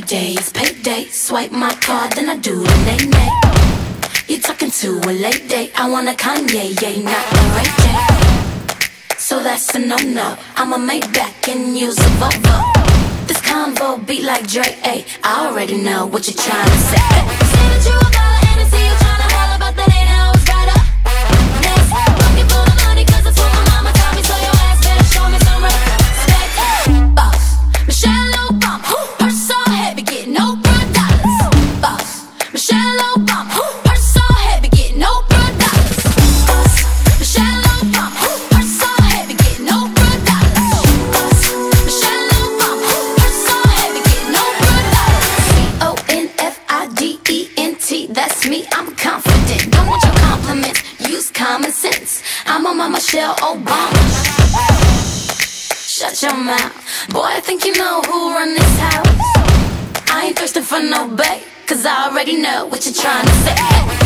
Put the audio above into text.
Friday is payday. Swipe my card, then I do the nay-nay. You're talking to a late date. I want a Kanye, yeah, not a Ray J. So that's a no-no. I'ma make back and use a Volvo. This convo beat like Dre, ayy. I already know what you're trying to say. Say that you a baller and I see you trying to holler, but that ain't how it's right up. Next, looking for the money, cause that's what my mama taught me. So your ass better show me some respect. Boss, Michelle Obama, purse so heavy, getting Oprah dollars. Boss, Michelle Obama, purse so heavy, getting Oprah dollars. Boss, Michelle Obama, purse so heavy, getting Oprah dollars. Boss, Michelle Obama, purse so heavy, getting Oprah dollars. CONFIDENT, that's me, I'm confident. Don't want your compliments, use common sense. I'm on my Michelle Obama. Shut your mouth, boy, I think you know who run this house. I ain't thirsting for no bait, cause I already know what you're trying to say.